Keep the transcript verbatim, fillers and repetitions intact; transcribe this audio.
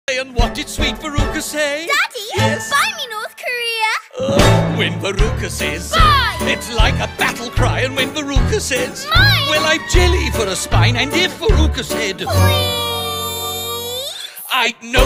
And what did sweet Veruca say? Daddy, yes? buy me North Korea. Oh, when Veruca says Buy! It's like a battle cry. And when Veruca says Mine! Well, I've jelly for a spine. And if Veruca said Please. I know